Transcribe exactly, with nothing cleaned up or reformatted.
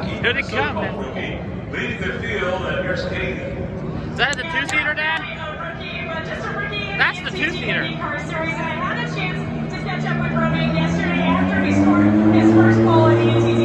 Good it come, man. Leads the field and here's Katie. Is that the two-seater, Dad? That's the two-seater. I had a chance to catch up with Romain yesterday after he scored his first goal at E T